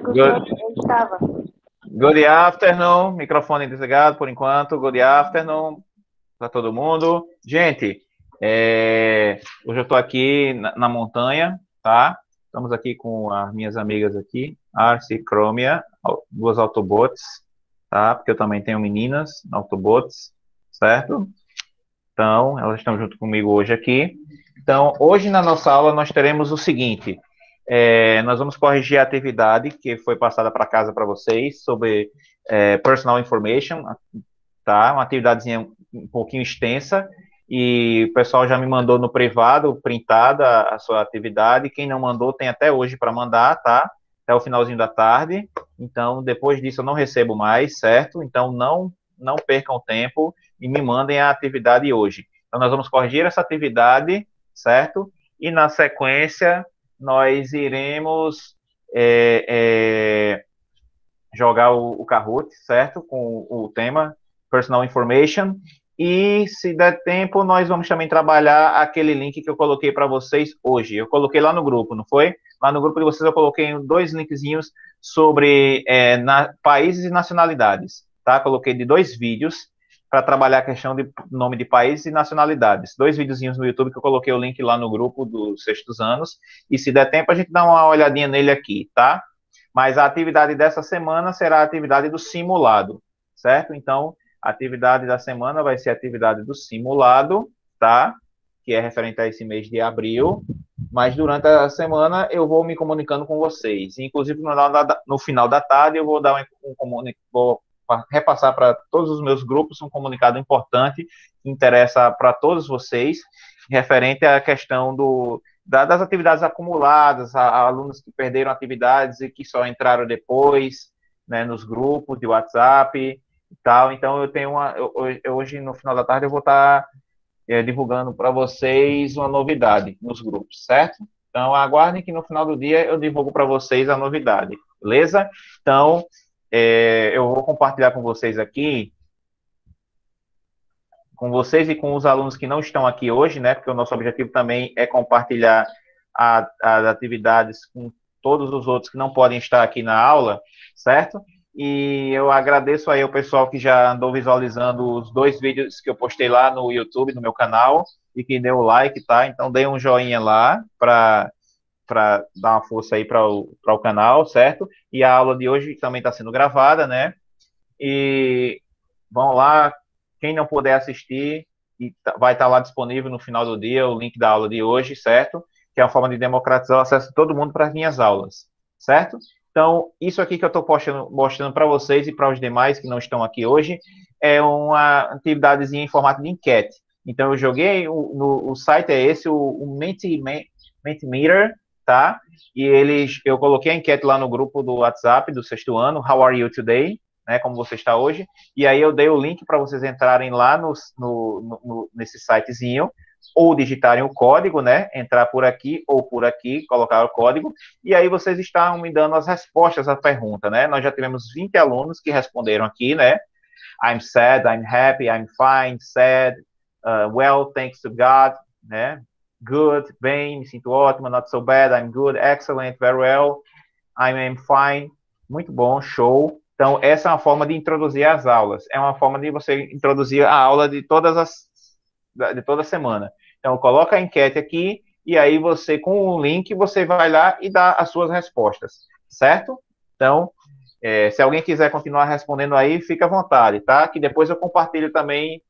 Good, Eu estava. good afternoon, microfone desligado por enquanto. Good afternoon para todo mundo. Gente, hoje eu estou aqui na montanha, tá? Estamos aqui com as minhas amigas aqui, Arce e Cromia, duas Autobots, tá? Porque eu também tenho meninas Autobots, certo? Então, elas estão junto comigo hoje aqui. Então, hoje na nossa aula nós teremos o seguinte: nós vamos corrigir a atividade que foi passada para casa para vocês sobre personal information, tá? Uma atividadezinha um pouquinho extensa e o pessoal já me mandou no privado printada a sua atividade. Quem não mandou tem até hoje para mandar, tá? Até o finalzinho da tarde. Então, depois disso eu não recebo mais, certo? Então, não percam tempo e me mandem a atividade hoje. Então, nós vamos corrigir essa atividade, certo? E na sequência nós iremos jogar o Kahoot, certo? Com o tema Personal Information. E se der tempo, nós vamos também trabalhar aquele link que eu coloquei para vocês hoje. Eu coloquei lá no grupo, não foi? Lá no grupo de vocês eu coloquei dois linkzinhos sobre países e nacionalidades, tá? Coloquei de dois vídeos para trabalhar a questão de nome de países e nacionalidades. Dois videozinhos no YouTube que eu coloquei o link lá no grupo dos sextos anos. E se der tempo, a gente dá uma olhadinha nele aqui, tá? Mas a atividade dessa semana será a atividade do simulado, certo? Então, a atividade da semana vai ser a atividade do simulado, tá? Que é referente a esse mês de abril. Mas durante a semana eu vou me comunicando com vocês. Inclusive, no final da tarde, eu vou dar vou repassar para todos os meus grupos um comunicado importante que interessa para todos vocês, referente à questão das atividades acumuladas, a alunos que perderam atividades e que só entraram depois, né, nos grupos de WhatsApp e tal. Então, eu tenho hoje, no final da tarde, eu vou estar divulgando para vocês uma novidade nos grupos, certo? Então, aguardem que no final do dia eu divulgo para vocês a novidade, beleza? Então, eu vou compartilhar com vocês aqui, com vocês e com os alunos que não estão aqui hoje, né? Porque o nosso objetivo também é compartilhar as atividades com todos os outros que não podem estar aqui na aula, certo? E eu agradeço aí ao pessoal que já andou visualizando os dois vídeos que eu postei lá no YouTube, no meu canal, e que deu o like, tá? Então, dê um joinha lá para dar uma força aí para o canal, certo? E a aula de hoje também está sendo gravada, né? E vão lá, quem não puder assistir, vai estar lá disponível no final do dia o link da aula de hoje, certo? Que é uma forma de democratizar o acesso de todo mundo para as minhas aulas, certo? Então, isso aqui que eu estou mostrando para vocês e para os demais que não estão aqui hoje, é uma atividadezinha em formato de enquete. Então, eu joguei, o site é esse, o Mentimeter, tá? E eu coloquei a enquete lá no grupo do WhatsApp do sexto ano, How are you today? Né, como você está hoje, e aí eu dei o link para vocês entrarem lá nesse sitezinho, ou digitarem o código, né, entrar por aqui ou por aqui, colocar o código, e aí vocês estão me dando as respostas à pergunta, né, nós já tivemos 20 alunos que responderam aqui, né, I'm sad, I'm happy, I'm fine, sad, well, thanks to God, né, good, bem, me sinto ótimo, not so bad, I'm good, excellent, very well, I'm fine, muito bom, show. Então, essa é uma forma de introduzir as aulas. É uma forma de você introduzir a aula de toda semana. Então, coloca a enquete aqui e aí você, com o link, você vai lá e dá as suas respostas, certo? Então, se alguém quiser continuar respondendo aí, fica à vontade, tá? Que depois eu compartilho também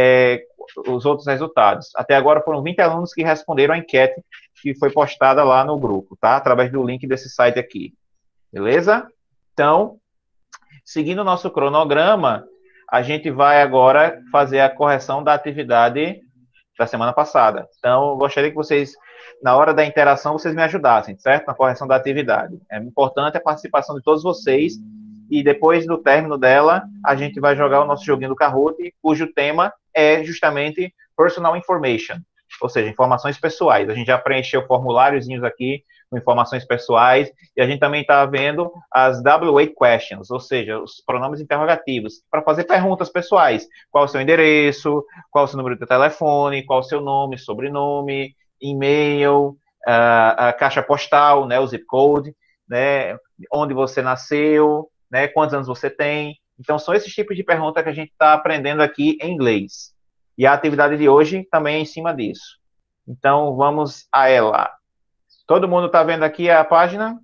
os outros resultados. Até agora foram 20 alunos que responderam a enquete que foi postada lá no grupo, tá? Através do link desse site aqui. Beleza? Então, seguindo o nosso cronograma, a gente vai agora fazer a correção da atividade da semana passada. Então, eu gostaria que vocês, na hora da interação, vocês me ajudassem, certo? Na correção da atividade. É importante a participação de todos vocês e depois do término dela, a gente vai jogar o nosso joguinho do Kahoot, cujo tema é justamente Personal Information, ou seja, informações pessoais. A gente já preencheu formuláriozinhos aqui com informações pessoais, e a gente também está vendo as W8 questions, ou seja, os pronomes interrogativos, para fazer perguntas pessoais. Qual o seu endereço, qual o seu número de telefone, qual o seu nome, sobrenome, e-mail, a caixa postal, né, o zip code. né? Onde você nasceu, né? Quantos anos você tem. Então, são esses tipos de perguntas que a gente está aprendendo aqui em inglês. E a atividade de hoje também é em cima disso. Então, vamos a ela. Todo mundo está vendo aqui a página?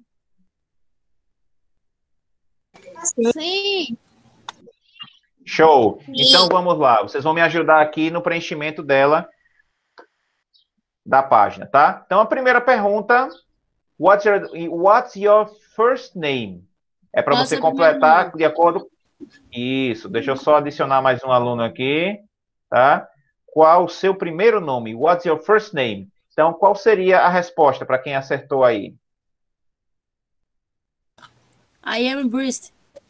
Sim. Show! Então, vamos lá. Vocês vão me ajudar aqui no preenchimento dela, da página, tá? Então, a primeira pergunta, what's your first name? É para você completar de acordo... Isso, deixa eu só adicionar mais um aluno aqui, tá? Qual o seu primeiro nome? What's your first name? Então, qual seria a resposta para quem acertou aí? I am Bruce.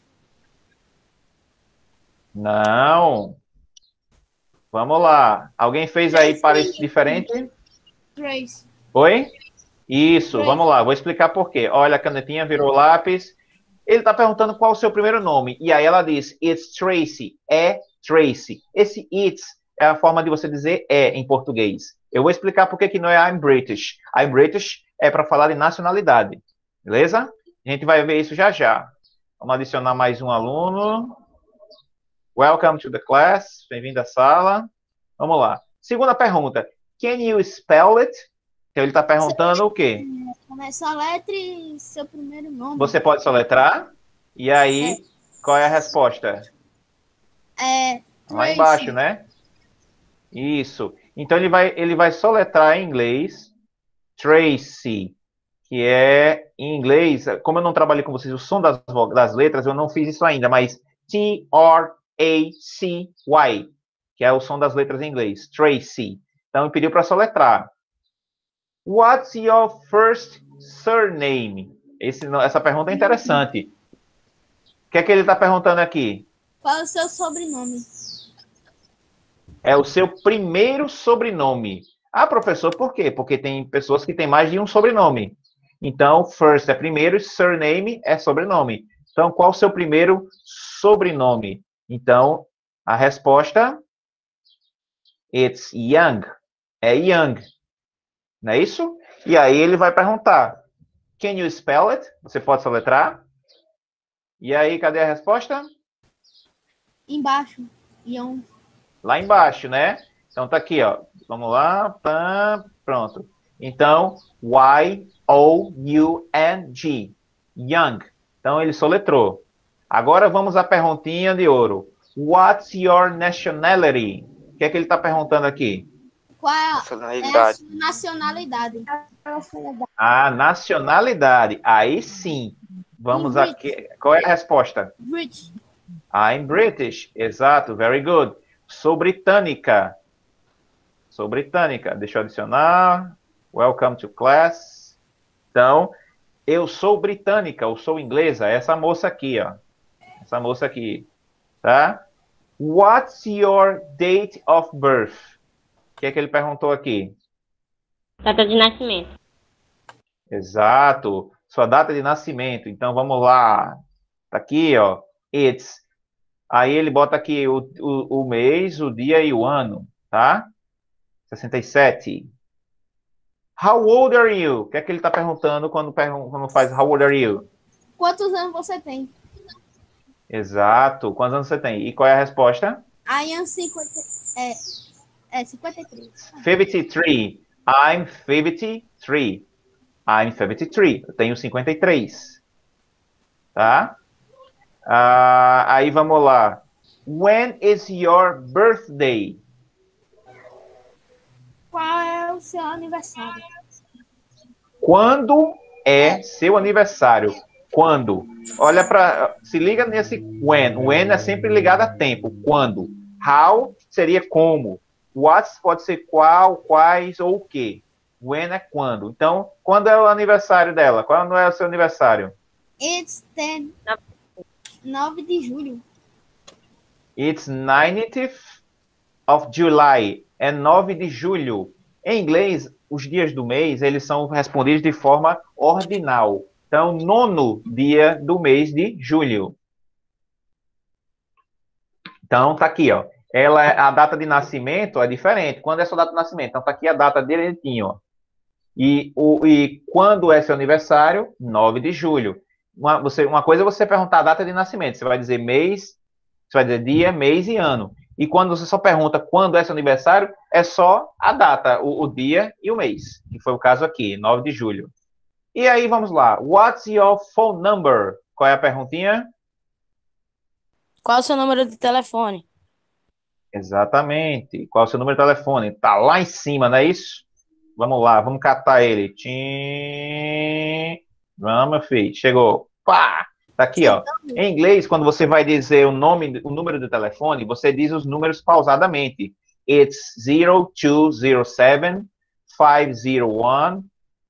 Não. Vamos lá. Alguém fez aí parecido diferente? Grace. Oi? Isso, Grace. vamos lá. Vou explicar por quê. Olha, a canetinha virou lápis. Ele está perguntando qual o seu primeiro nome. E aí ela diz, it's Tracy. É Tracy. Esse it's é a forma de você dizer é em português. Eu vou explicar por que não é I'm British. I'm British é para falar de nacionalidade. Beleza? A gente vai ver isso já já. Vamos adicionar mais um aluno. Welcome to the class. Bem-vindo à sala. Vamos lá. Segunda pergunta. Can you spell it? Então ele está perguntando o quê? Soletre seu primeiro nome. Você pode soletrar? E aí, qual é a resposta? Lá embaixo, né? Isso. Então ele vai soletrar em inglês Tracy, que é em inglês, como eu não trabalhei com vocês o som das letras, eu não fiz isso ainda, mas T-R-A-C-Y, que é o som das letras em inglês, Tracy. Então ele pediu para soletrar. What's your first surname? Essa pergunta é interessante. O que é que ele está perguntando aqui? Qual é o seu sobrenome? É o seu primeiro sobrenome. Ah, professor, por quê? Porque tem pessoas que têm mais de um sobrenome. Então, first é primeiro, surname é sobrenome. Então, qual o seu primeiro sobrenome? Então, a resposta, it's Young. É Young. Não é isso? E aí ele vai perguntar, can you spell it? Você pode soletrar? E aí, cadê a resposta? Embaixo. Young. Lá embaixo, né? Então tá aqui, ó. Vamos lá. Pronto. Então, Y-O-U-N-G. Young. Então ele soletrou. Agora vamos à perguntinha de ouro. What's your nationality? O que é que ele está perguntando aqui? Qual é a sua nacionalidade? A nacionalidade. Aí sim. Vamos aqui. Qual é a resposta? British. I'm British. Exato. Very good. Sou britânica. Sou britânica. Deixa eu adicionar. Welcome to class. Então, eu sou britânica, eu sou inglesa. Essa moça aqui, ó. Essa moça aqui. Tá? What's your date of birth? O que é que ele perguntou aqui? Data de nascimento. Exato. Sua data de nascimento. Então, vamos lá. Tá aqui, ó. It's. Aí ele bota aqui o mês, o dia e o ano, tá? 67. How old are you? O que é que ele está perguntando quando faz how old are you? Quantos anos você tem? Exato. Quantos anos você tem? E qual é a resposta? I am 53. 53. I'm 53. I'm 53. Eu tenho 53. Tá? Aí vamos lá. When is your birthday? Qual é o seu aniversário? Quando é seu aniversário? Quando? Olha para, se liga nesse when. When é sempre ligado a tempo. Quando? How seria como. What pode ser qual, quais ou o quê. When é quando. Então, quando é o aniversário dela? Quando é o seu aniversário? It's 9 de julho. It's 19th of July. É 9 de julho. Em inglês, os dias do mês, eles são respondidos de forma ordinal. Então, nono dia do mês de julho. Então, tá aqui, ó. A data de nascimento é diferente. Quando é sua data de nascimento? Então, tá aqui a data direitinho, ó. E quando é seu aniversário? 9 de julho. Uma coisa é você perguntar a data de nascimento. Você vai dizer mês, você vai dizer dia, mês e ano. E quando você só pergunta quando é seu aniversário, é só a data, o dia e o mês. Que foi o caso aqui, 9 de julho. E aí, vamos lá. What's your phone number? Qual é a perguntinha? Qual o seu número de telefone? Exatamente. Qual é o seu número de telefone? Tá lá em cima, não é isso? Vamos lá, vamos catar ele. Tchim. Vamos, meu filho. Chegou. Pá! Tá aqui, ó. Em inglês, quando você vai dizer o número do telefone, você diz os números pausadamente. It's 0207 501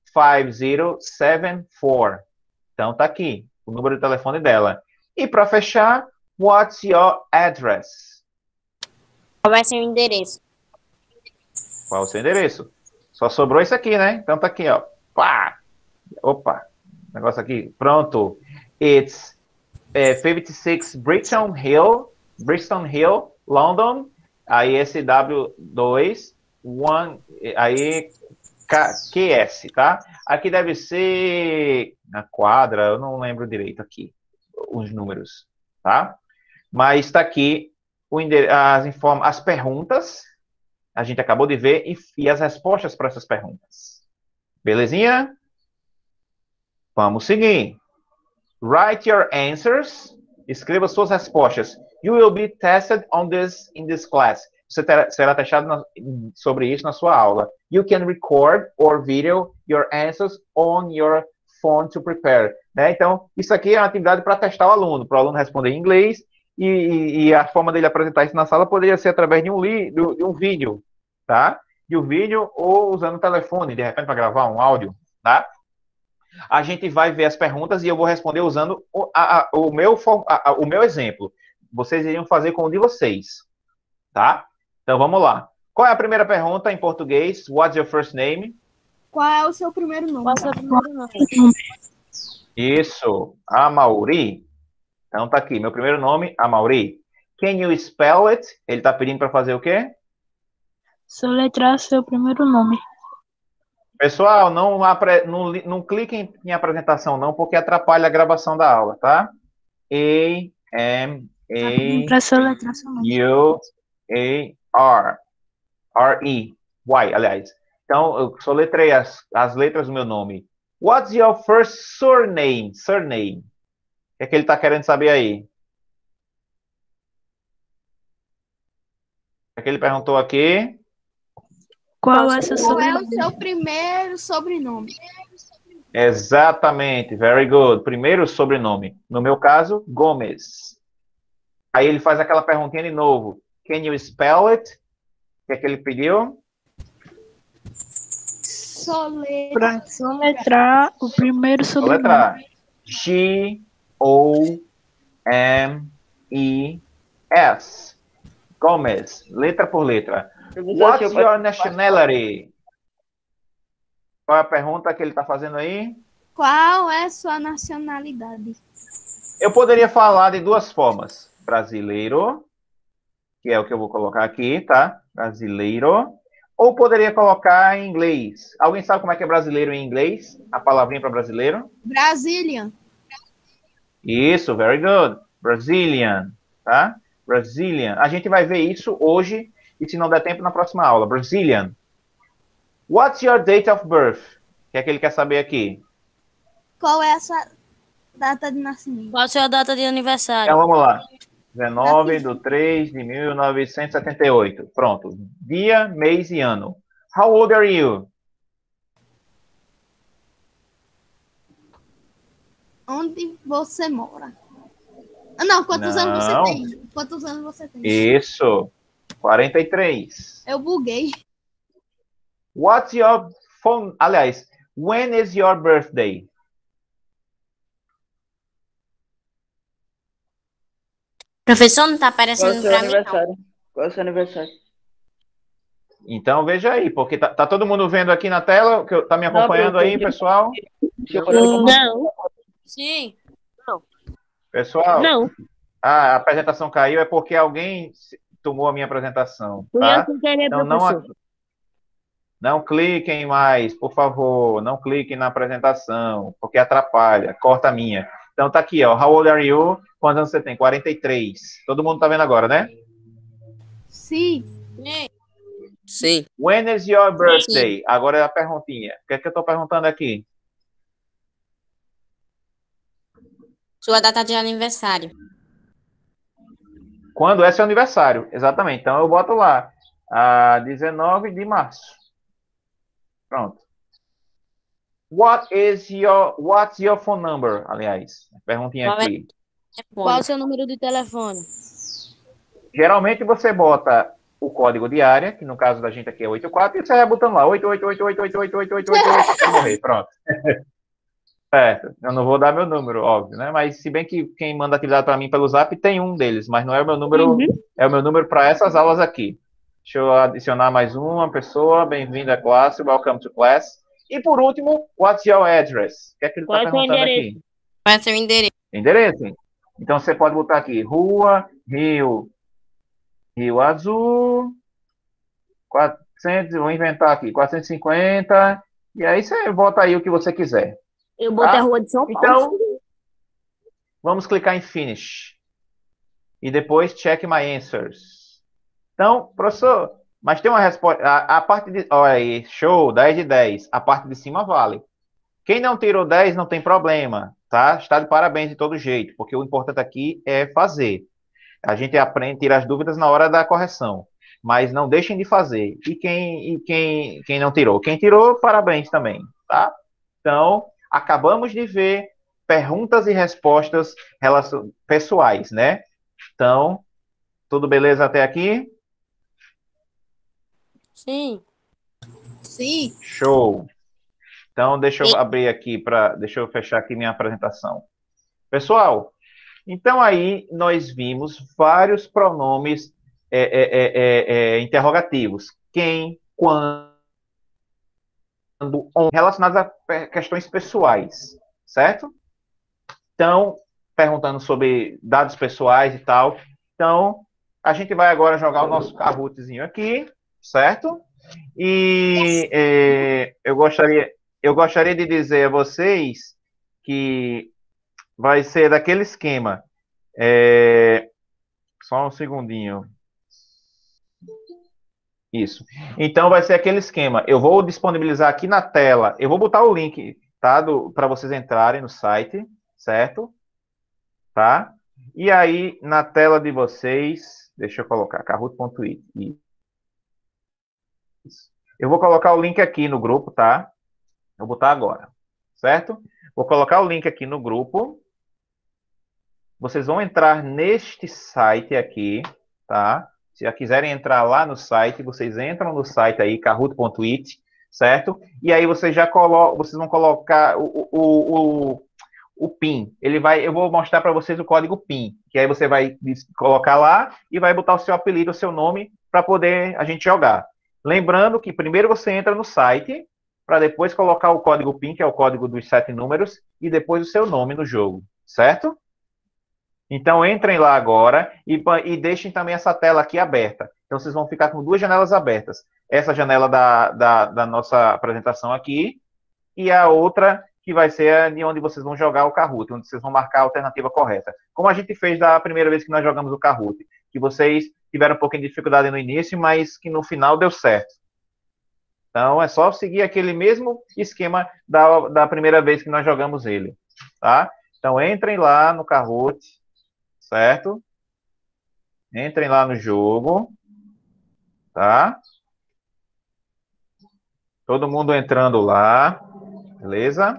5074. Então tá aqui o número de telefone dela. E para fechar, what's your address? Qual vai ser o endereço? Qual é o seu endereço? Só sobrou isso aqui, né? Então tá aqui, ó. Pá! Opa! Negócio aqui. Pronto. It's 56 Brixton Hill, London. Aí SW2, aí QS, tá? Aqui deve ser na quadra, eu não lembro direito aqui os números, tá? Mas está aqui as perguntas, a gente acabou de ver, e as respostas para essas perguntas. Belezinha? Vamos seguir. Write your answers. Escreva suas respostas. You will be tested in this class. Você será testado sobre isso na sua aula. You can record or video your answers on your phone to prepare. Né? Então, isso aqui é uma atividade para testar o aluno, para o aluno responder em inglês, e a forma dele apresentar isso na sala poderia ser através de um vídeo, tá? De um vídeo ou usando o telefone, de repente, para gravar um áudio, tá? A gente vai ver as perguntas e eu vou responder usando o meu exemplo. Vocês iriam fazer com o de vocês, tá? Então, vamos lá. Qual é a primeira pergunta em português? What's your first name? Qual é o seu primeiro nome? Qual o seu primeiro nome? Isso, Amaury. Então, tá aqui, meu primeiro nome, Amaury. Can you spell it? Ele tá pedindo para fazer o quê? Soletrar seu primeiro nome. Pessoal, não cliquem em apresentação não, porque atrapalha a gravação da aula, tá? Para soletrar seu nome. A-M-A-U-A-R. R-E-Y, aliás. Então, eu soletrei as letras do meu nome. What's your first surname? Surname. O que é que ele está querendo saber aí? O que é que ele perguntou aqui? Qual é seu Qual é sobrenome? o seu primeiro sobrenome? Exatamente, very good. Primeiro sobrenome. No meu caso, Gomes. Aí ele faz aquela perguntinha de novo. Can you spell it? O que é que ele pediu? Para soletrar o primeiro sobrenome. Soletrar. G-O-M-E-S. Gomes. Letra por letra. What's your nationality? Qual é a pergunta que ele está fazendo aí? Qual é sua nacionalidade? Eu poderia falar de duas formas. Brasileiro, que é o que eu vou colocar aqui, tá? Brasileiro. Ou poderia colocar em inglês. Alguém sabe como é que é brasileiro em inglês? A palavrinha para brasileiro? Brazilian. Isso, very good. Brazilian, tá? Brazilian. A gente vai ver isso hoje e se não der tempo na próxima aula. Brazilian. What's your date of birth? O que é que ele quer saber aqui? Qual é a sua data de nascimento? Qual a sua data de aniversário? Então vamos lá. 19/3/1978. Pronto. Dia, mês e ano. How old are you? Onde você mora? Ah, não, quantos anos você tem? Quantos anos você tem? Isso. 43. Eu buguei. What's your phone? Aliás, when is your birthday? Professor, não tá Qual é o aparecendo seu pra mim, não. aniversário? Qual é o seu aniversário? Então veja aí, porque tá todo mundo vendo aqui na tela, tá me acompanhando aí, pessoal? Não. Sim. Pessoal, Não. a apresentação caiu é porque alguém tomou a minha apresentação, Fui eu tá? sem querer, Então professor. Não cliquem mais, por favor. Não cliquem na apresentação, porque atrapalha. Corta a minha. Então tá aqui, ó. How old are you? Quantos anos você tem? 43. Todo mundo tá vendo agora, né? Sim. Sim. When is your birthday? Agora é a perguntinha. O que é que eu tô perguntando aqui? Sua data de aniversário. Quando é seu aniversário? Exatamente. Então eu boto lá. 19 de março. Pronto. What's your phone number? Aliás, perguntinha Qual é aqui. Qual o seu número de telefone? Geralmente você bota o código de área, que no caso da gente aqui é 84, e você vai botando lá 8888888888 até morrer. Pronto. Certo. Eu não vou dar meu número, óbvio, né? Mas se bem que quem manda atividade para mim pelo Zap tem um deles, mas não é o meu número, é o meu número para essas aulas aqui. Deixa eu adicionar mais uma pessoa. Bem-vindo à classe. Welcome to class. E por último, what's your address? O que é que ele está perguntando aqui? Qual é o seu endereço? Endereço. Então você pode botar aqui Rua Rio Azul 400, vou inventar aqui 450, e aí você bota aí o que você quiser. Eu botei a Rua de São Paulo. Então, vamos clicar em Finish. E depois Check My Answers. Então, professor, mas tem uma resposta. A parte de. Olha aí, show, 10 de 10. A parte de cima vale. Quem não tirou 10 não tem problema, tá? Está de parabéns de todo jeito, porque o importante aqui é fazer. A gente aprende, tira as dúvidas na hora da correção. Mas não deixem de fazer. E quem não tirou? Quem tirou, parabéns também, tá? Então, acabamos de ver perguntas e respostas pessoais, né? Então, tudo beleza até aqui? Sim. Sim. Show. Então, deixa eu abrir aqui deixa eu fechar aqui minha apresentação. Pessoal, então aí nós vimos vários pronomes interrogativos. Quem, quando, onde, relacionados a questões pessoais, certo? Então, perguntando sobre dados pessoais e tal. Então, a gente vai agora jogar o nosso Kahootzinho aqui, certo? E eu gostaria de dizer a vocês que vai ser daquele esquema. Só um segundinho. Isso. Então, vai ser aquele esquema. Eu vou disponibilizar aqui na tela. Eu vou botar o link, tá? Para vocês entrarem no site, certo? Tá? E aí, na tela de vocês, deixa eu colocar, kahoot.it. Eu vou colocar o link aqui no grupo, tá? Eu vou botar agora, certo? Vou colocar o link aqui no grupo. Vocês vão entrar neste site aqui, tá? Se já quiserem entrar lá no site, vocês entram no site aí, kahoot.it, certo? E aí vocês vão colocar o PIN. Eu vou mostrar para vocês o código PIN, que aí você vai colocar lá e vai botar o seu apelido, o seu nome, para poder a gente jogar. Lembrando que primeiro você entra no site, para depois colocar o código PIN, que é o código dos 7 números, e depois o seu nome no jogo, certo? Então, entrem lá agora e deixem também essa tela aqui aberta. Então, vocês vão ficar com duas janelas abertas. Essa janela da nossa apresentação aqui e a outra que vai ser de onde vocês vão jogar o Kahoot, onde vocês vão marcar a alternativa correta. Como a gente fez da primeira vez que nós jogamos o Kahoot, que vocês tiveram um pouquinho de dificuldade no início, mas que no final deu certo. Então, é só seguir aquele mesmo esquema da primeira vez que nós jogamos ele, tá? Então, entrem lá no Kahoot, certo? Entrem lá no jogo, tá? Todo mundo entrando lá, beleza?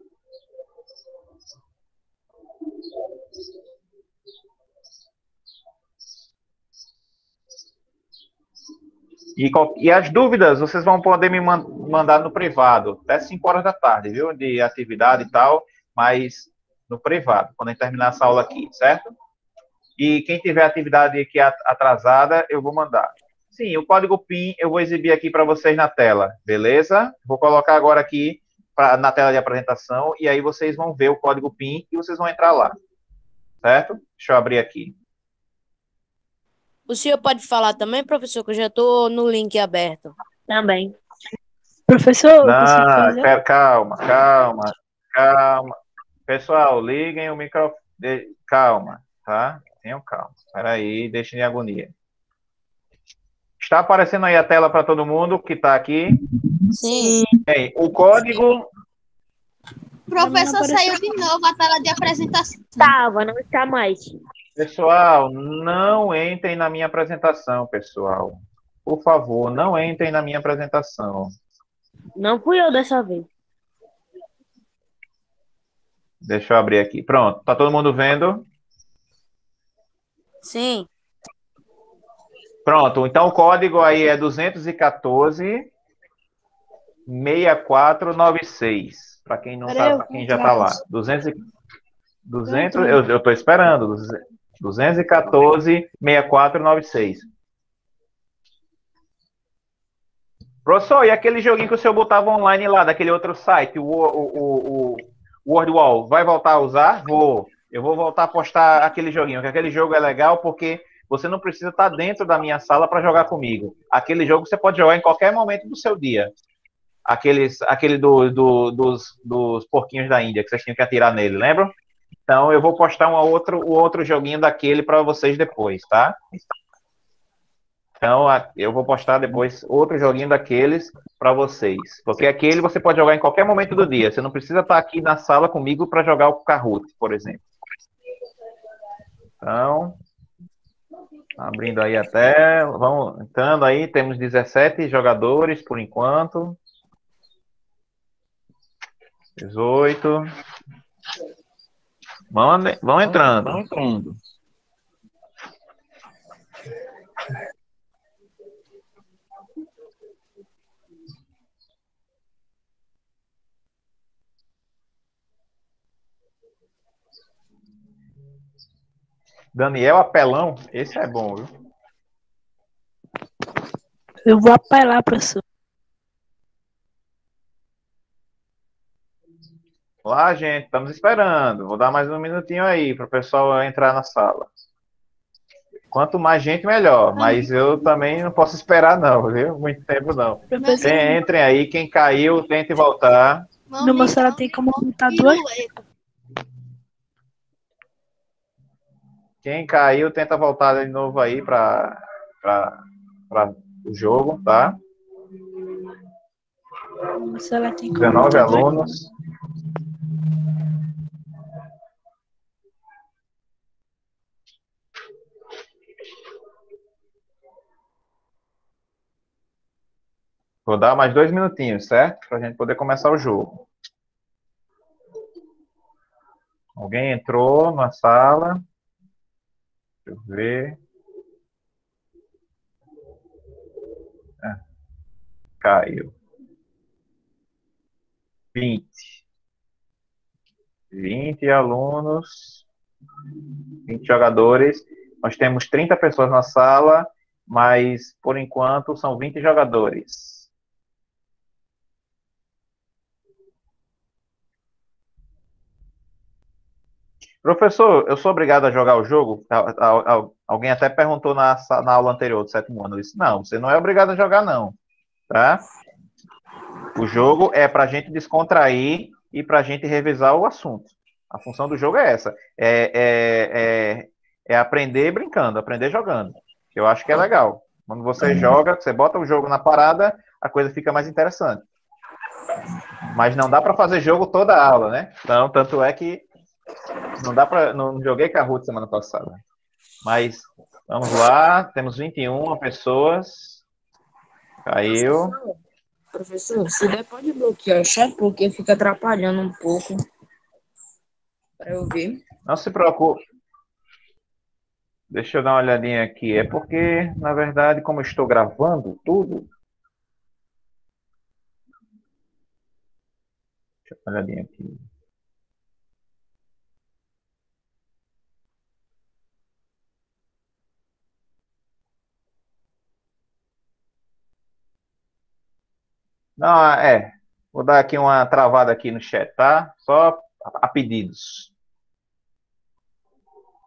E as dúvidas vocês vão poder me mandar no privado, até 5 horas da tarde, viu? De atividade e tal, mas no privado, quando a gente terminar essa aula aqui, certo? E quem tiver atividade aqui atrasada, eu vou mandar. Sim, o código PIN eu vou exibir aqui para vocês na tela, beleza? Vou colocar agora aqui na tela de apresentação, e aí vocês vão ver o código PIN e vocês vão entrar lá, certo? Deixa eu abrir aqui. O senhor pode falar também, professor, que eu já estou no link aberto. Também. Professor, eu consigo Não, fazer? calma, calma, calma. Pessoal, liguem o microfone. Calma, tá? Tenham calma. Espera aí, deixem de agonia. Está aparecendo aí a tela para todo mundo que está aqui? Sim. Bem, o código. O professor saiu de novo a tela de apresentação. Tava, não está mais. Pessoal, não entrem na minha apresentação, pessoal. Por favor, não entrem na minha apresentação. Não fui eu dessa vez. Deixa eu abrir aqui. Pronto, tá todo mundo vendo? Sim. Pronto, então o código aí é 214 6496. Para quem não Peraí, tá, eu para vou quem já entrar, tá lá. professor. 200, eu tô esperando. 214 6496. Professor, e aquele joguinho que o senhor botava online lá, daquele outro site, o WordWall, vai voltar a usar? Vou. Eu vou voltar a postar aquele joguinho, que aquele jogo é legal porque você não precisa estar dentro da minha sala para jogar comigo. Aquele jogo você pode jogar em qualquer momento do seu dia. Aquele dos porquinhos da Índia, que vocês tinham que atirar nele, lembra? Então eu vou postar o outro joguinho daquele para vocês depois, tá? Então, eu vou postar depois outro joguinho daqueles para vocês. Porque aquele você pode jogar em qualquer momento do dia. Você não precisa estar aqui na sala comigo para jogar o Kahoot, por exemplo. Então, abrindo aí até. Vamos entrando aí. Temos 17 jogadores por enquanto. 18. Vão entrando. Vão entrando. Daniel Apelão, esse é bom, viu? Eu vou apelar, professor. Lá, gente, estamos esperando. Vou dar mais um minutinho aí para o pessoal entrar na sala. Quanto mais gente, melhor. Mas eu também não posso esperar, não, viu? Muito tempo, não. Professor, Entrem aí. Quem caiu, tente voltar. no meu celular tem como botar duas? Quem caiu, tenta voltar de novo aí para o jogo, tá? No meu celular tem como 19 botar duas? alunos. Vou dar mais 2 minutinhos, certo? Para a gente poder começar o jogo. Alguém entrou na sala? Deixa eu ver. Caiu. 20. 20 alunos. 20 jogadores. Nós temos 30 pessoas na sala, mas por enquanto são 20 jogadores. Professor, eu sou obrigado a jogar o jogo? Alguém até perguntou na aula anterior do sétimo ano. Eu disse, não, você não é obrigado a jogar, não. Tá? O jogo é para a gente descontrair e para a gente revisar o assunto. A função do jogo é essa. É aprender brincando, aprender jogando. Eu acho que é legal. Quando você joga, você bota o jogo na parada, a coisa fica mais interessante. Mas não dá para fazer jogo toda a aula, né? Então, tanto é que não dá para. Não joguei Kahoot semana passada. Mas vamos lá, temos 21 pessoas. Caiu. Professor, se der, pode bloquear o chat, porque fica atrapalhando um pouco. Para eu ver. Não se preocupe. Deixa eu dar uma olhadinha aqui. É porque, na verdade, como eu estou gravando tudo. Deixa eu dar uma olhadinha aqui. Não, vou dar aqui uma travada aqui no chat, tá? Só a pedidos.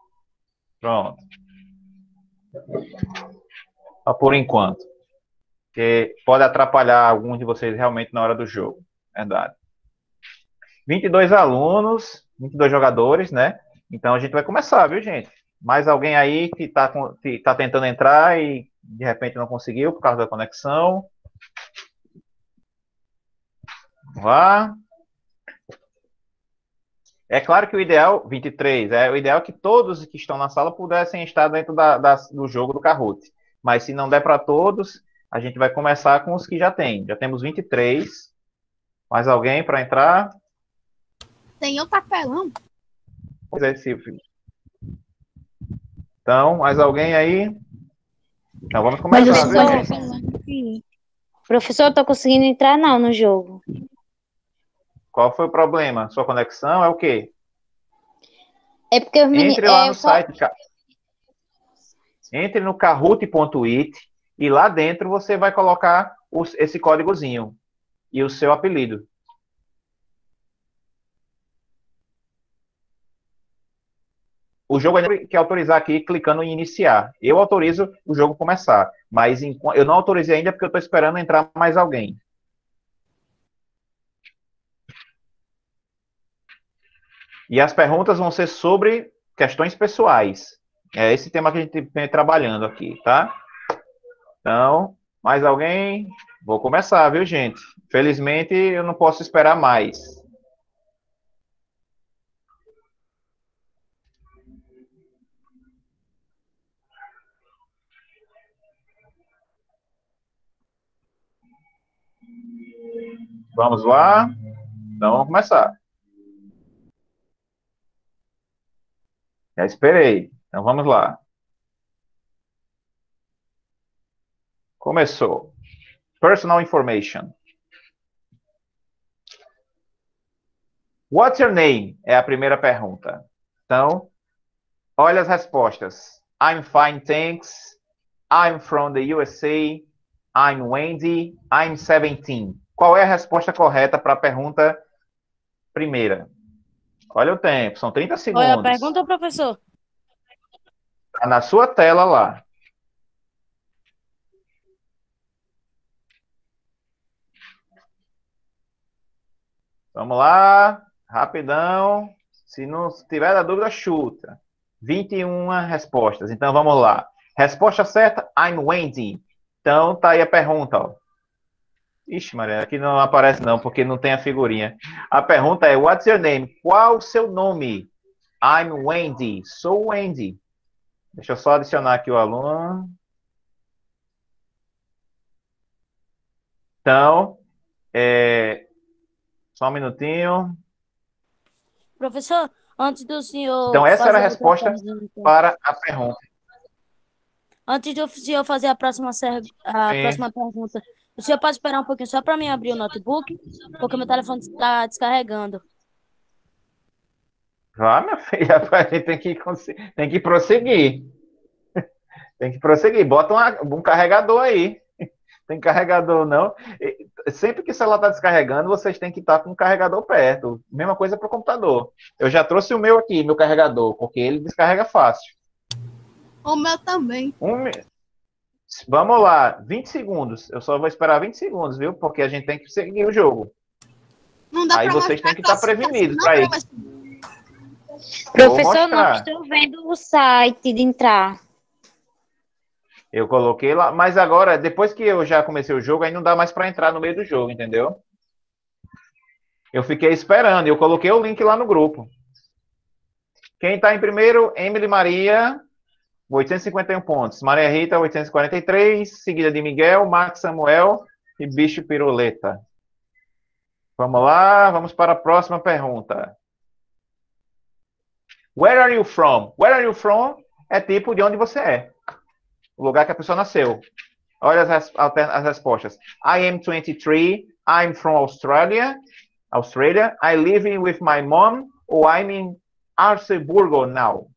Pronto. Só por enquanto. porque pode atrapalhar alguns de vocês realmente na hora do jogo. Verdade. 22 alunos, 22 jogadores, né? Então a gente vai começar, viu, gente? Mais alguém aí que tá tentando entrar e de repente não conseguiu por causa da conexão? Vá. É claro que o ideal, 23, o ideal que todos que estão na sala pudessem estar dentro do jogo do Kahoot. Mas se não der para todos, a gente vai começar com os que já tem. Já temos 23. Mais alguém para entrar? Tem o papelão. Pois é, Silvio. Então, mais alguém aí? Então, vamos começar, viu, gente? Professor, eu tô conseguindo entrar não no jogo. Qual foi o problema? Sua conexão é o quê? É porque os meninos... Entre lá no site. Entre no kahoot.it e lá dentro você vai colocar esse códigozinho e o seu apelido. O jogo vai que autorizar aqui clicando em iniciar. Eu autorizo o jogo começar, mas eu não autorizei ainda porque eu estou esperando entrar mais alguém. E as perguntas vão ser sobre questões pessoais. É esse tema que a gente vem trabalhando aqui, tá? Então, mais alguém? Vou começar, viu, gente? Felizmente, eu não posso esperar mais. Vamos lá? Então, vamos começar. Já esperei. Então, vamos lá. Começou. Personal information. What's your name? É a primeira pergunta. Então, olha as respostas. I'm fine, thanks. I'm from the USA. I'm Wendy. I'm 17. Qual é a resposta correta para a pergunta primeira? Olha o tempo, são 30 segundos. Olha a pergunta, professor. Está na sua tela lá. Vamos lá, rapidão. Se não tiver a dúvida, chuta. 21 respostas. Então vamos lá. Resposta certa, I'm Wendy. Então tá aí a pergunta, ó. Ixi, Maria, aqui não aparece não, porque não tem a figurinha. A pergunta é, what's your name? Qual o seu nome? I'm Wendy. Sou Wendy. Deixa eu só adicionar aqui o aluno. Então, só um minutinho. Professor, antes do senhor Então, essa era a fazer outra resposta pergunta, para a pergunta. antes do senhor fazer a próxima pergunta, o senhor pode esperar um pouquinho só para mim abrir o notebook, porque meu telefone está descarregando. Vá, minha filha, a gente tem que prosseguir. Tem que prosseguir. Bota um carregador aí. Tem carregador, não. Sempre que o celular está descarregando, vocês têm que estar com o carregador perto. Mesma coisa para o computador. Eu já trouxe o meu aqui, meu carregador, porque ele descarrega fácil. O meu também. Vamos lá, 20 segundos. Eu só vou esperar 20 segundos, viu? Porque a gente tem que seguir o jogo. Não dá Aí pra vocês mostrar têm que estar prevenidos para isso. Professor, não estou vendo o site de entrar. Eu coloquei lá, mas agora, depois que eu já comecei o jogo, aí não dá mais para entrar no meio do jogo, entendeu? Eu fiquei esperando, eu coloquei o link lá no grupo. Quem está em primeiro, Emily Maria, 851 pontos. Maria Rita, 843, seguida de Miguel, Max Samuel e Bicho Piruleta. Vamos lá, vamos para a próxima pergunta. Where are you from? Where are you from é tipo de onde você é. O lugar que a pessoa nasceu. Olha as respostas. I am 23. I'm from Australia. I live with my mom. Or I'm in Arceburgo now.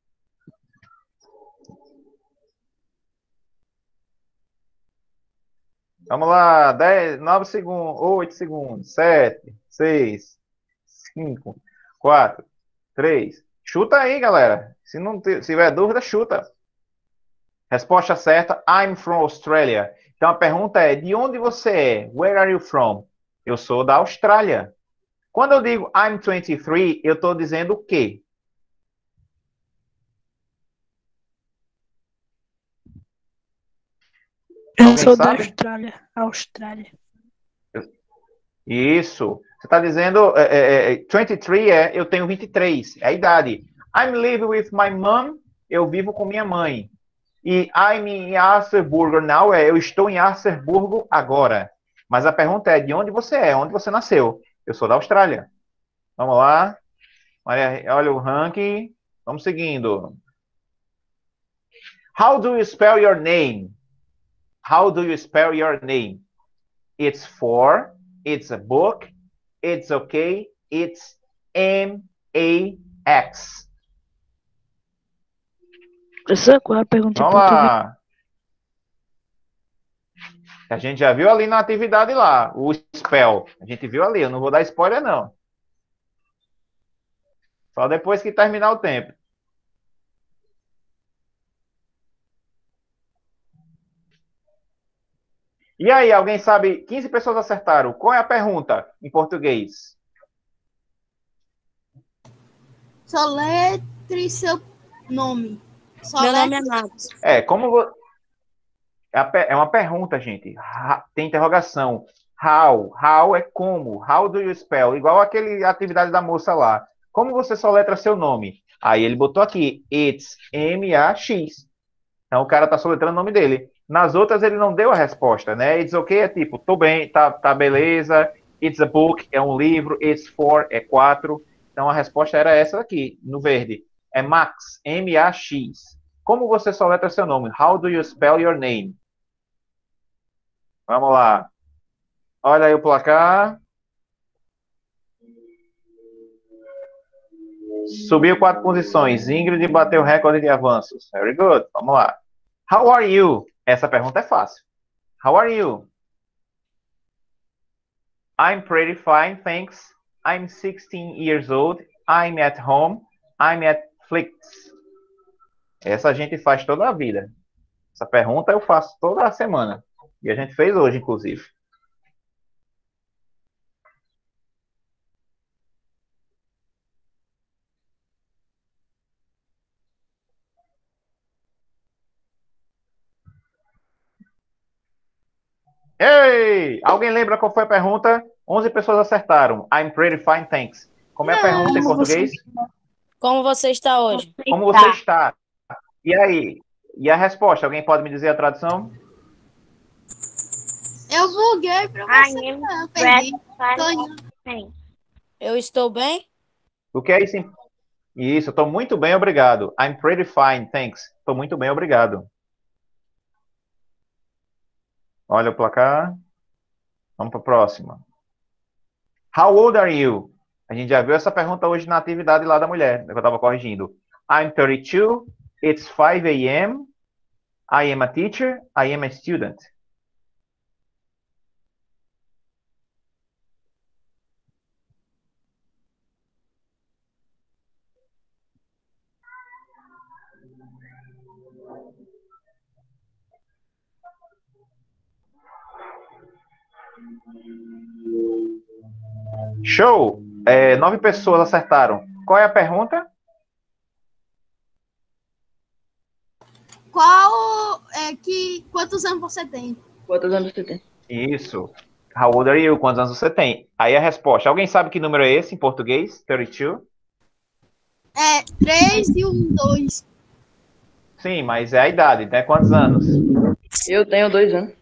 Vamos lá. 10, 9 segundos. 8 segundos. 7, 6, 5, 4, 3. Chuta aí, galera. Se não tiver dúvida, chuta. Resposta certa, I'm from Australia. Então a pergunta é, de onde você é? Where are you from? Eu sou da Austrália. Quando eu digo I'm 23, eu estou dizendo o quê? Eu Alguém sou da sabe? Austrália. Austrália. Isso. Você está dizendo 23 eu tenho 23, é a idade. I'm living with my mom, eu vivo com minha mãe. E I'm in Arceburgo now, eu estou em Arceburgo agora. Mas a pergunta é, de onde você é? Onde você nasceu? Eu sou da Austrália. Vamos lá. Olha o ranking. Vamos seguindo. How do you spell your name? How do you spell your name? It's for, it's a book, it's okay, it's M-A-X. Professor, qual é a pergunta em Vamos português? lá. A gente já viu ali na atividade lá, o spell. A gente viu ali, eu não vou dar spoiler não. Só depois que terminar o tempo. E aí, alguém sabe? 15 pessoas acertaram. Qual é a pergunta em português? Soletre seu nome. Meu nome é Marcos. É uma pergunta, gente. Tem interrogação. How? How é como? How do you spell? Igual aquele atividade da moça lá. Como você soletra seu nome? Aí ele botou aqui, it's M-A-X. Então o cara tá soletrando o nome dele. Nas outras ele não deu a resposta, né? It's okay é tipo, tô bem, tá beleza. It's a book é um livro. It's for é 4. Então a resposta era essa aqui, no verde. É Max, M-A-X. Como você soletra seu nome? How do you spell your name? Vamos lá. Olha aí o placar. Subiu 4 posições. Ingrid bateu o recorde de avanços. Very good. Vamos lá. How are you? Essa pergunta é fácil. How are you? I'm pretty fine, thanks. I'm 16 years old. I'm at home. I'm at Flix. Essa a gente faz toda a vida. Essa pergunta eu faço toda a semana. E a gente fez hoje, inclusive. Ei! Alguém lembra qual foi a pergunta? 11 pessoas acertaram. I'm pretty fine, thanks. Como é a pergunta em português? Como você está hoje? Como você está? E aí? E a resposta? Alguém pode me dizer a tradução? Eu buguei pra você. Não, perdi. Eu estou bem? O que é isso? Isso, estou muito bem, obrigado. I'm pretty fine, thanks. Estou muito bem, obrigado. Olha o placar. Vamos para a próxima. How old are you? A gente já viu essa pergunta hoje na atividade lá da mulher, que eu estava corrigindo. I'm 32. It's 5 a.m. I am a teacher. I am a student. Show! 9 pessoas acertaram. Qual é a pergunta? Quantos anos você tem? Quantos anos você tem? Isso. How old are you? Quantos anos você tem? Aí a resposta. Alguém sabe que número é esse em português? 32? 3 e 1, 2. Sim, mas é a idade, né? Quantos anos? Eu tenho 2 anos.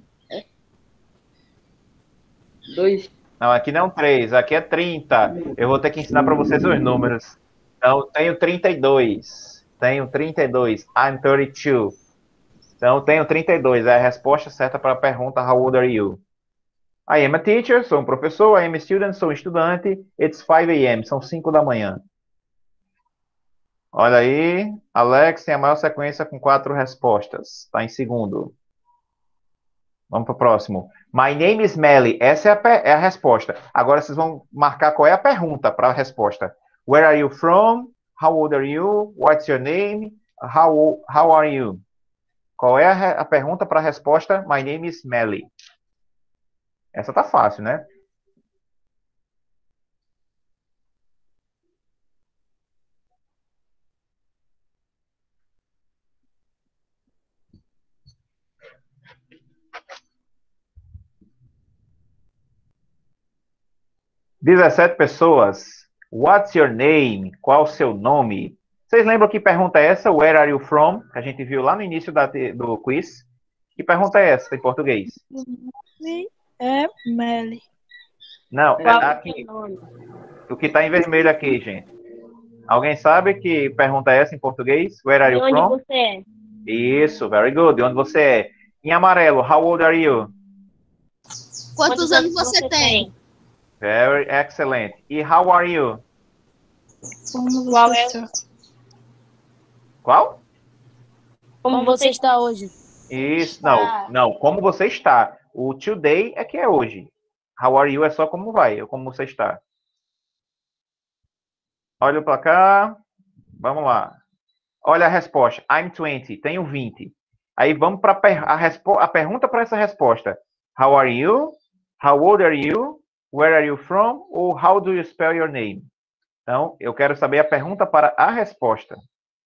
2. Não, aqui não é 3, aqui é 30. Eu vou ter que ensinar para vocês os números. Então, tenho 32. Tenho 32. I'm 32. Então, tenho 32. É a resposta certa para a pergunta How old are you? I am a teacher, sou um professor. I am a student, sou um estudante. It's 5 a.m., são 5 da manhã. Olha aí, Alex tem a maior sequência com 4 respostas. Está em segundo. Vamos para o próximo. My name is Melly. Essa é a resposta. Agora vocês vão marcar qual é a pergunta para a resposta. Where are you from? How old are you? What's your name? How are you? Qual é a pergunta para a resposta? My name is Melly. Essa tá fácil, né? Dezessete pessoas. What's your name? Qual o seu nome? Vocês lembram que pergunta é essa? Where are you from? Que a gente viu lá no início do quiz. Que pergunta é essa em português? É Melly. Não, Qual é o aqui. seu nome? O que está em vermelho aqui, gente. Alguém sabe que pergunta é essa em português? Where are De you onde from? você é? Isso, very good. De onde você é? Em amarelo, how old are you? Quantos anos você tem? Very excellent. E how are you? Como Qual você é? está? Qual? Como você está hoje? Isso, não. Como você está? O today é que é hoje. How are you é só como vai, ou como você está. Olha para cá. Vamos lá. Olha a resposta. I'm 20. Tenho 20. Aí vamos para a pergunta para essa resposta. How are you? How old are you? Where are you from? Ou how do you spell your name? Então, eu quero saber a pergunta para a resposta.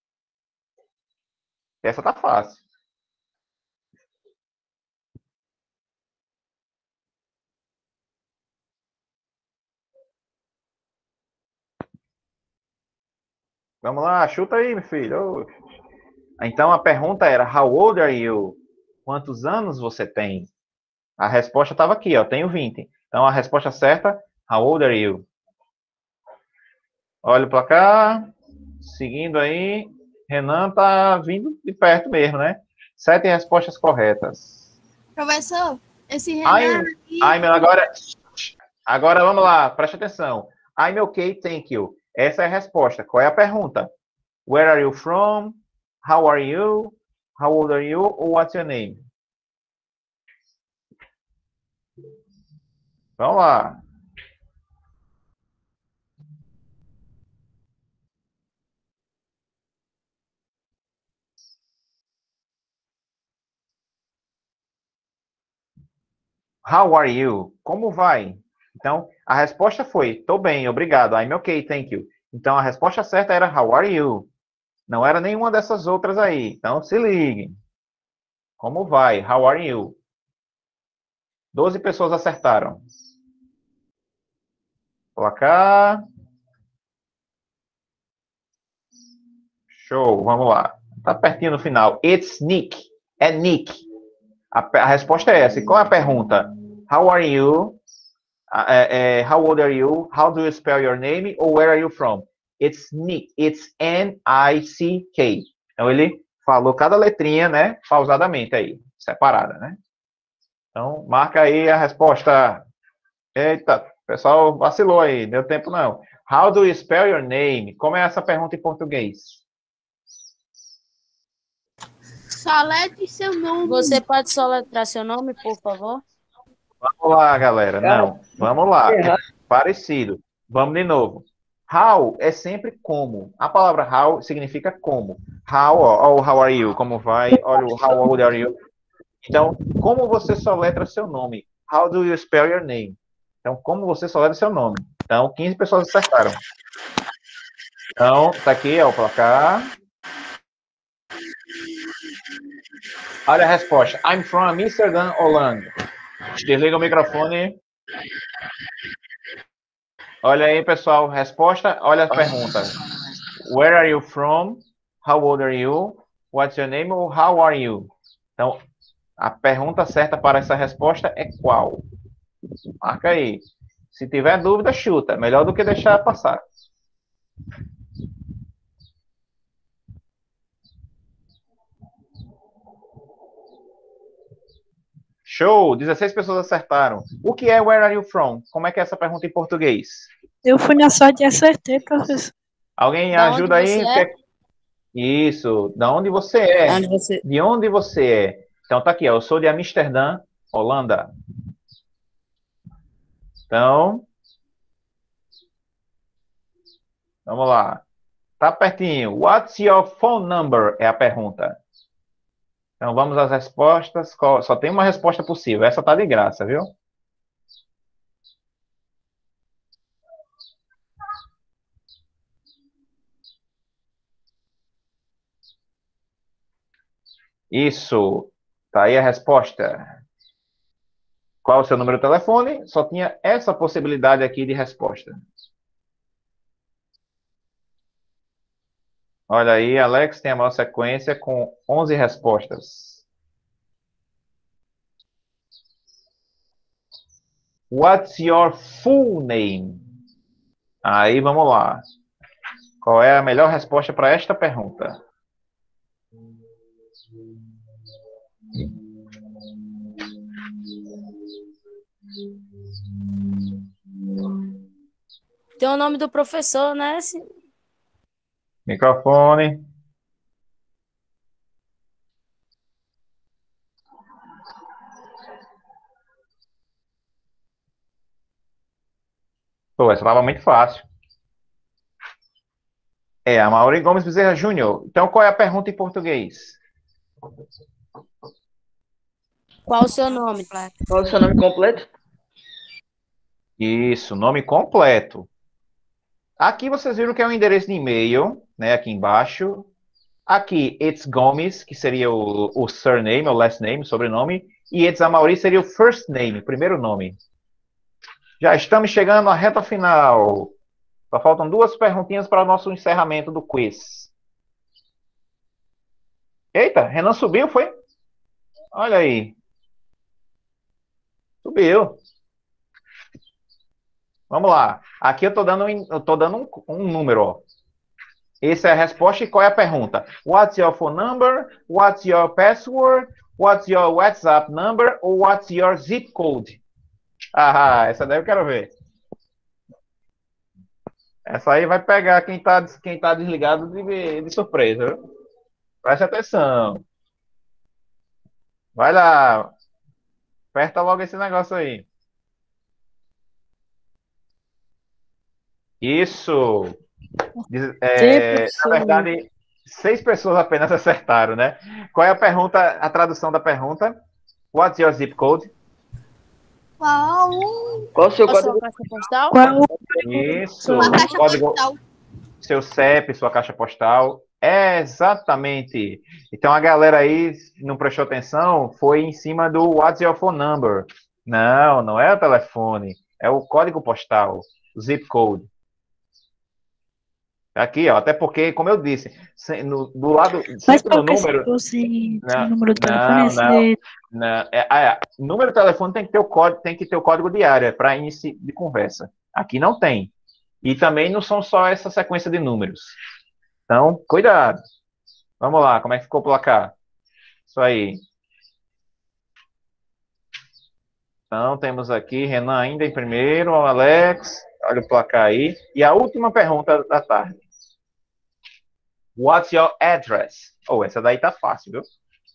Essa tá fácil. Vamos lá, chuta aí, meu filho. Então, a pergunta era, how old are you? Quantos anos você tem? A resposta estava aqui, ó, tenho 20. Então, a resposta certa, how old are you? Olha para cá. Seguindo aí. Renan tá vindo de perto mesmo, né? 7 respostas corretas. Professor, esse Renan aqui... Agora vamos lá, preste atenção. I'm okay, thank you. Essa é a resposta. Qual é a pergunta? Where are you from? How are you? How old are you? Or what's your name? Vamos lá. How are you? Como vai? Então, a resposta foi, tô bem, obrigado. I'm okay, thank you. Então, a resposta certa era how are you? Não era nenhuma dessas outras aí. Então, se liguem. Como vai? How are you? 12 pessoas acertaram. Placar. Show, vamos lá. Tá pertinho no final. It's Nick. É Nick. A resposta é essa. E qual é a pergunta? How are you? How old are you? How do you spell your name? Or where are you from? It's Nick. It's N-I-C-K. Então, ele falou cada letrinha, né? Pausadamente aí. Separada, né? Então, marca aí a resposta. Eita, o pessoal vacilou aí. Deu tempo não. How do you spell your name? Como é essa pergunta em português? Soletre seu nome. Você pode soletrar seu nome, por favor? Vamos lá, galera. Não, vamos lá. É parecido. Vamos de novo. How é sempre como. A palavra how significa como. How, ó, how are you? Como vai? Olha o how old are you? Então, como você soletra seu nome? How do you spell your name? Então, como você soletra seu nome? Então, 15 pessoas acertaram. Então, tá aqui, ó, o placar. Olha a resposta. I'm from Amsterdam, Holanda. Desliga o microfone. Olha aí, pessoal. Resposta. Olha a pergunta. Where are you from? How old are you? What's your name? Ou how are you? Então, a pergunta certa para essa resposta é qual? Marca aí. Se tiver dúvida, chuta. Melhor do que deixar passar. Show! 16 pessoas acertaram. O que é Where are you from? Como é que é essa pergunta em português? Eu fui na sorte e acertei, professor. Alguém Da ajuda onde aí? você é? Isso. Da onde você é? Onde você... De onde você é? Então tá aqui, ó. Eu sou de Amsterdã, Holanda. Então, vamos lá. Tá pertinho. What's your phone number? É a pergunta. Então, vamos às respostas. Só tem uma resposta possível. Essa tá de graça, viu? Isso. Tá aí a resposta. Qual é o seu número de telefone? Só tinha essa possibilidade aqui de resposta. Olha aí, Alex tem a maior sequência com 11 respostas. What's your full name? Aí, vamos lá. Qual é a melhor resposta para esta pergunta? Tem o nome do professor, né? Microfone. Pô, essa estava muito fácil. É, Amaury Gomes Bezerra Júnior. Então, qual é a pergunta em português? Qual o seu nome? Qual é o seu nome completo? Isso, nome completo. Aqui vocês viram que é um endereço de e-mail, né? Aqui embaixo. Aqui, It's Gomes, que seria o surname, o last name, o sobrenome. E It's Amaury seria o first name, o primeiro nome. Já estamos chegando à reta final. Só faltam 2 perguntinhas para o nosso encerramento do quiz. Eita, Renan subiu, foi? Olha aí. Subiu. Vamos lá. Aqui eu estou dando um número, ó. Essa é a resposta e qual é a pergunta? What's your phone number? What's your password? What's your WhatsApp number? Ou what's your zip code? Ah, essa daí eu quero ver. Essa aí vai pegar quem tá desligado de surpresa, viu? Preste atenção. Vai lá. Aperta logo esse negócio aí. Isso. Na verdade, 6 pessoas apenas acertaram, né? Qual é a pergunta, a tradução da pergunta? What's your zip code? Qual Qual o seu Qual a sua código? caixa postal? Isso. uma caixa Código, postal? seu CEP, sua caixa postal. Exatamente. Então a galera aí não prestou atenção, foi em cima do What's your phone number? Não, não é o telefone, é o código postal, o zip code. Aqui, ó, até porque, como eu disse, do lado, Mas sempre no por que se número. fosse Não, o número do telefone? não, Esse não. Número de telefone tem que ter o código de área para início de conversa. Aqui não tem. E também não são só essa sequência de números. Então, cuidado. Vamos lá, como é que ficou o placar? Isso aí. Então, temos aqui Renan ainda em primeiro, Alex, olha o placar aí. E a última pergunta da tarde. What's your address? Oh, essa daí tá fácil, viu?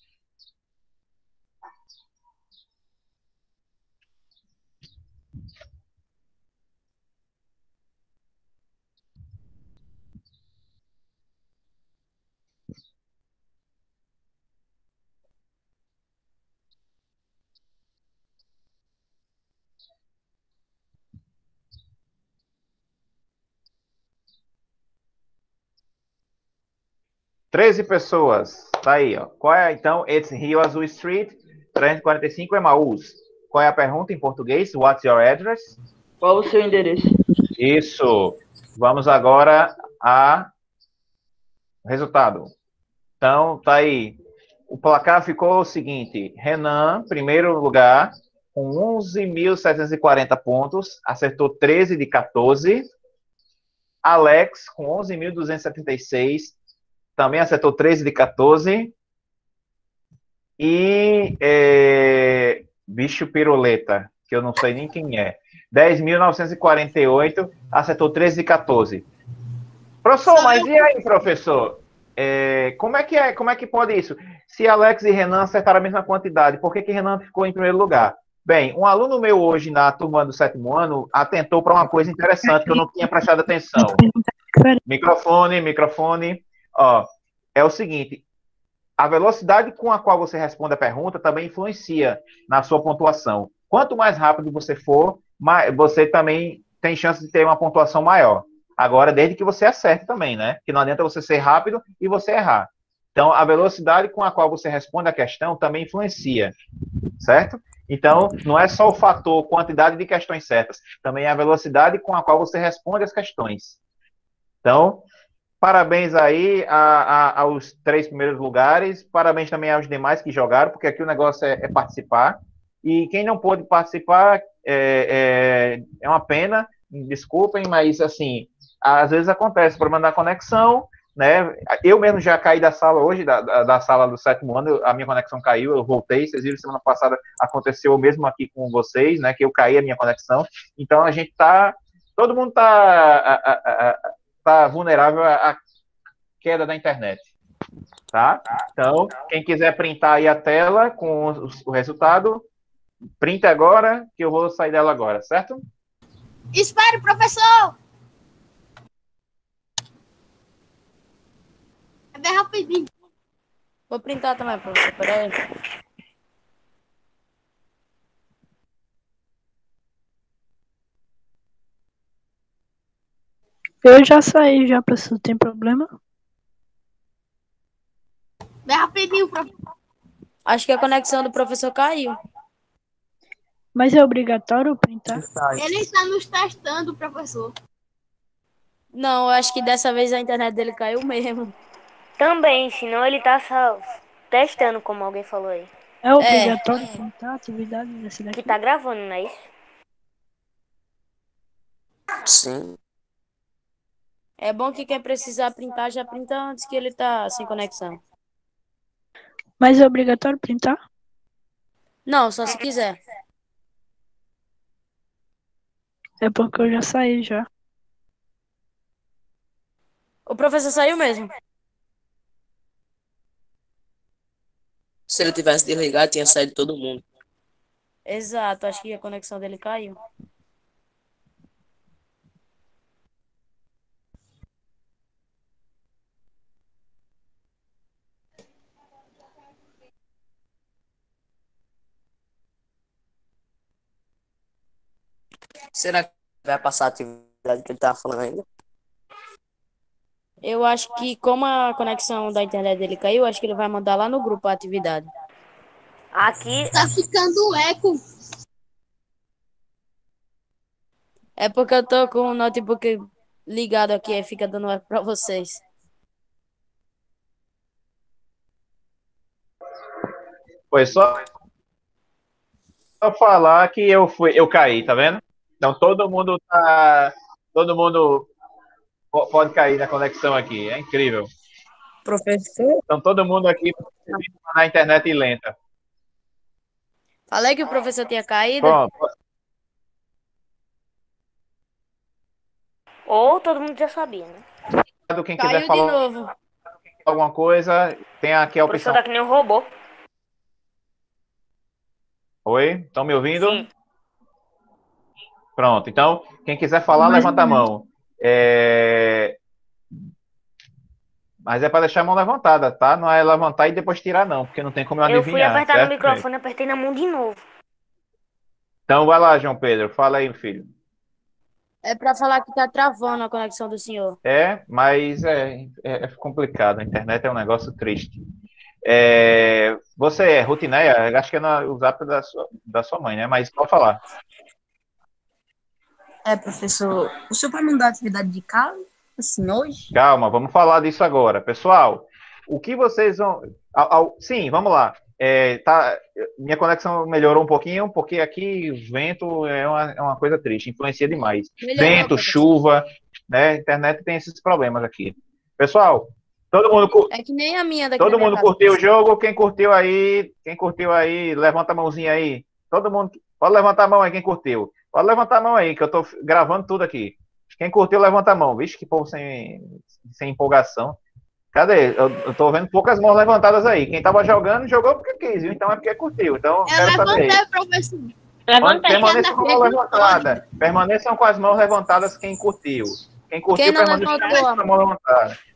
Treze pessoas. Tá aí, ó. Qual é, então? It's Rio Azul Street, 345 Emaús. Qual é a pergunta em português? What's your address? Qual o seu endereço? Isso. Vamos agora a resultado. Então, tá aí. O placar ficou o seguinte. Renan, primeiro lugar, com 11.740 pontos, acertou 13 de 14. Alex, com 11.276, também acertou 13 de 14. E bicho piruleta, que eu não sei nem quem é. 10.948, acertou 13 de 14. Professor, mas e aí, professor? Como é que pode isso? Se Alex e Renan acertaram a mesma quantidade, por que Renan ficou em primeiro lugar? Bem, um aluno meu hoje na turma do 7º ano atentou para uma coisa interessante que eu não tinha prestado atenção. Microfone. Ó, é o seguinte, a velocidade com a qual você responde a pergunta também influencia na sua pontuação. Quanto mais rápido você for, você também tem chance de ter uma pontuação maior. Agora, desde que você acerte também, né? Porque não adianta você ser rápido e você errar. Então, a velocidade com a qual você responde a questão também influencia, certo? Então, não é só o fator quantidade de questões certas, também é a velocidade com a qual você responde as questões. Então, parabéns aí aos 3 primeiros lugares, parabéns também aos demais que jogaram, porque aqui o negócio é participar. E quem não pôde participar, é uma pena, desculpem, mas assim, às vezes acontece problema da conexão, né? Eu mesmo já caí da sala hoje, da sala do 7º ano, a minha conexão caiu, eu voltei, vocês viram, semana passada aconteceu o mesmo aqui com vocês, né? Que eu caí a minha conexão. Então a gente todo mundo tá vulnerável à queda da internet, tá? Então, quem quiser printar aí a tela com o resultado, printe agora, que eu vou sair dela agora, certo? Espere, professor! É bem rapidinho. Vou printar também, professor. Peraí. Eu já saí, já, professor. Tem problema? Bem rapidinho, professor. Acho que a conexão do professor caiu. Mas é obrigatório printar? Ele está nos testando, professor. Não, eu acho que dessa vez a internet dele caiu mesmo. Também, senão ele tá só testando, como alguém falou aí. É obrigatório printar a atividade desse daqui? Que tá gravando, não é isso? Sim. É bom que quem precisar printar, já printa antes que ele tá sem conexão. Mas é obrigatório printar? Não, só se quiser. É porque eu já saí, já. O professor saiu mesmo. Se ele tivesse desligado, tinha saído todo mundo. Exato, acho que a conexão dele caiu. Será que vai passar a atividade que ele tava falando ainda? Eu acho que como a conexão da internet dele caiu, acho que ele vai mandar lá no grupo a atividade. Aqui, Tá ficando eco. É porque eu tô com o notebook ligado aqui e fica dando eco pra vocês. Foi só falar que eu caí, tá vendo? Então todo mundo pode cair na conexão aqui, é incrível. Professor, Então todo mundo aqui na internet lenta. Falei que o professor tinha caído. Bom, ou todo mundo já sabia, né? quem Caiu quiser de falar novo. alguma coisa, tem aqui a O professor opção. tá que nem um robô. Oi? Estão me ouvindo? Sim. Pronto. Então, quem quiser falar, Mais levanta a ou menos. mão. Mas é para deixar a mão levantada, tá? Não é levantar e depois tirar, não, porque não tem como eu Eu fui adivinhar, apertar no certo, gente? microfone e apertei na mão de novo. Então, vai lá, João Pedro. Fala aí, filho. É pra falar que tá travando a conexão do senhor. Mas é complicado. A internet é um negócio triste. Você é Rutineia? Acho que é no zap da sua mãe, né? Mas pode falar. professor, o senhor vai mandar atividade de casa, assim, hoje? Calma, vamos falar disso agora. Pessoal, o que vocês vão... Sim, vamos lá. Minha conexão melhorou um pouquinho, porque aqui o vento é uma coisa triste, influencia demais. Melhorou, Vento, professor. chuva, né? A internet tem esses problemas aqui. Pessoal, todo mundo É que nem a minha daqui da Todo minha mundo casa. curtiu o jogo? Quem curtiu aí, levanta a mãozinha aí. Todo mundo, pode levantar a mão aí, quem curtiu. Pode levantar a mão aí, que eu tô gravando tudo aqui. Quem curtiu, levanta a mão. Vixe, que povo sem empolgação. Cadê? Eu tô vendo poucas mãos levantadas aí. Quem tava jogando, jogou porque quis, viu? Então é porque curtiu. Então, Eu quero saber. levantei, professor. Permaneçam com a mão levantada. Permaneçam com as mãos levantadas quem curtiu. Quem curtiu, Quem não permaneça levantou com a mão levantada.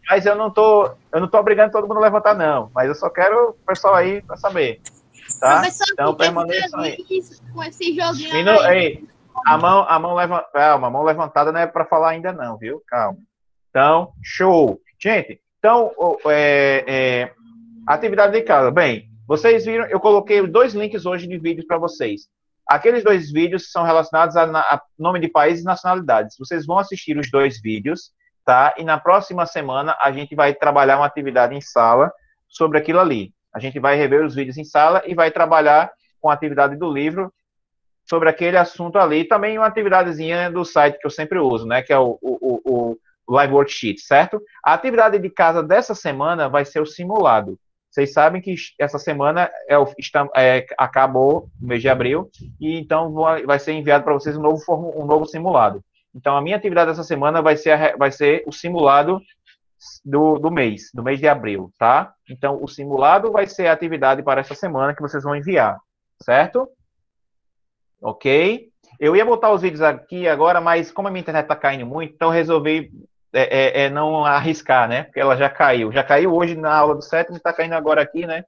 Mas eu não tô obrigando todo mundo a levantar, não. Mas eu só quero o pessoal aí para saber. Tá? Professor, Então fiquei permaneçam aí. feliz com esse joguinho aí. Ei, a mão levantada não é para falar ainda não, viu? Calma. Então, show. Gente, então, atividade de casa. Bem, vocês viram, eu coloquei 2 links hoje de vídeos para vocês. Aqueles 2 vídeos são relacionados a nome de países e nacionalidades. Vocês vão assistir os 2 vídeos, tá? E na próxima semana a gente vai trabalhar uma atividade em sala sobre aquilo ali. A gente vai rever os vídeos em sala e vai trabalhar com a atividade do livro sobre aquele assunto ali. Também uma atividadezinha do site que eu sempre uso, né? Que é o Live Worksheet, certo? A atividade de casa dessa semana vai ser o simulado. Vocês sabem que essa semana acabou o mês de abril, e então vai ser enviado para vocês um novo simulado. Então, a minha atividade dessa semana vai ser o simulado do mês de abril, tá? Então, o simulado vai ser a atividade para essa semana que vocês vão enviar, certo? Ok? Eu ia botar os vídeos aqui agora, mas como a minha internet está caindo muito, então eu resolvi não arriscar, né? Porque ela já caiu. Já caiu hoje na aula do 7º, está caindo agora aqui, né?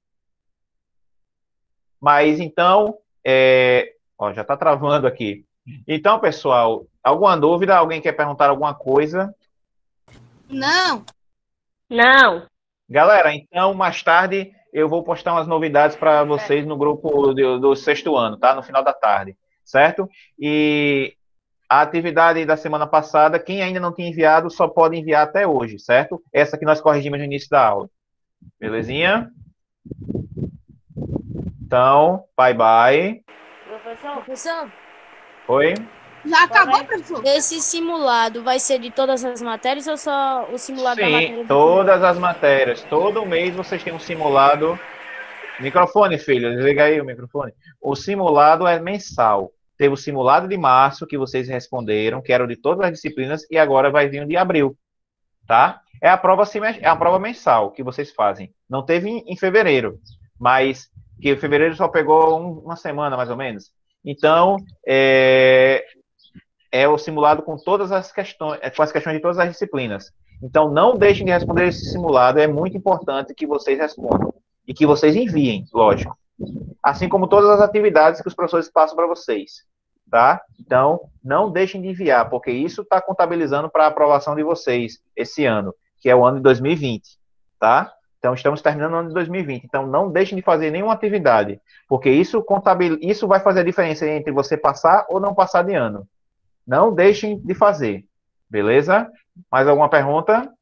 Mas então, já está travando aqui. Então, pessoal, alguma dúvida? Alguém quer perguntar alguma coisa? Não. Galera, então, mais tarde, eu vou postar umas novidades para vocês no grupo do 6º ano, tá? No final da tarde, certo? E a atividade da semana passada, quem ainda não tinha enviado, só pode enviar até hoje, certo? Essa que nós corrigimos no início da aula. Belezinha? Então, bye. Professor, Oi? Já acabou, professor? esse simulado vai ser de todas as matérias ou só o simulado da matéria? Sim, todas as matérias. Todo mês vocês têm um simulado. Microfone, filho, desliga aí o microfone. O simulado é mensal. Teve o simulado de março, que vocês responderam, que era de todas as disciplinas, e agora vai vir o de abril, tá? É a prova mensal que vocês fazem. Não teve em fevereiro, mas que fevereiro só pegou uma semana, mais ou menos. Então, é o simulado com todas as questões, com as questões de todas as disciplinas. Então, não deixem de responder esse simulado, é muito importante que vocês respondam. E que vocês enviem, lógico. Assim como todas as atividades que os professores passam para vocês, tá? Então, não deixem de enviar, porque isso está contabilizando para a aprovação de vocês esse ano, que é o ano de 2020, tá? Então, estamos terminando o ano de 2020. Então, não deixem de fazer nenhuma atividade, porque isso vai fazer a diferença entre você passar ou não passar de ano. Não deixem de fazer, beleza? Mais alguma pergunta?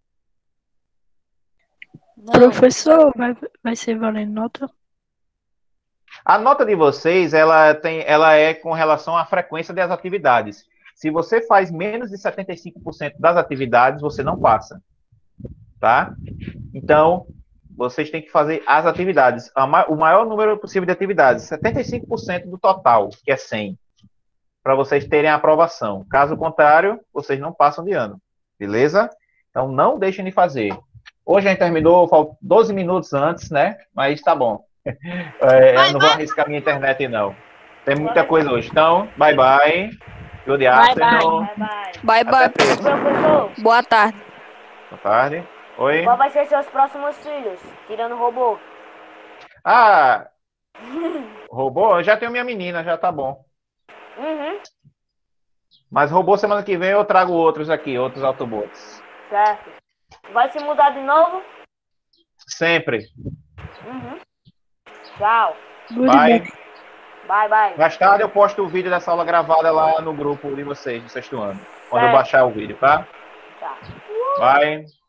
Professor, vai ser valendo nota? A nota de vocês, ela é com relação à frequência das atividades. Se você faz menos de 75% das atividades, você não passa, tá? Então, vocês têm que fazer as atividades, o maior número possível de atividades, 75% do total, que é 100, para vocês terem a aprovação. Caso contrário, vocês não passam de ano, beleza? Então, não deixem de fazer. Hoje a gente terminou, faltam 12 minutos antes, né? Mas tá bom. Eu não vou arriscar minha internet, não. Tem muita coisa hoje. Então, bye. Good afternoon. Bye, professor. Boa tarde. Boa tarde. Oi. Qual vai ser seus próximos filhos? Tirando o robô. Ah, robô? Eu já tenho minha menina, já tá bom. Uhum. Mas robô, semana que vem eu trago outros aqui, outros Autobots. Certo. Vai se mudar de novo? Sempre. Uhum. Tchau. Bye. Bye. Mais tarde eu posto o vídeo dessa aula gravada lá no grupo de vocês, do 6º ano. Quando eu baixar o vídeo, tá? Tá. Bye.